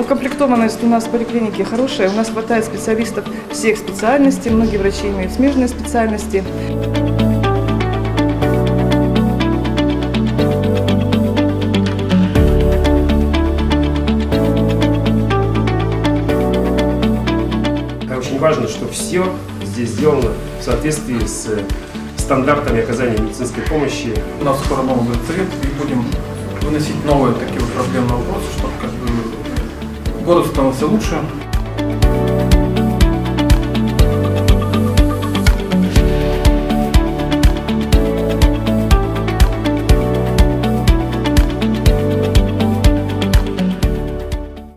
Укомплектованность у нас в поликлинике хорошая, у нас хватает специалистов всех специальностей, многие врачи имеют смежные специальности. Очень важно, что все здесь сделано в соответствии с стандартами оказания медицинской помощи. У нас скоро новый город и будем выносить новые такие вот проблемные вопросы, чтобы город становился лучше.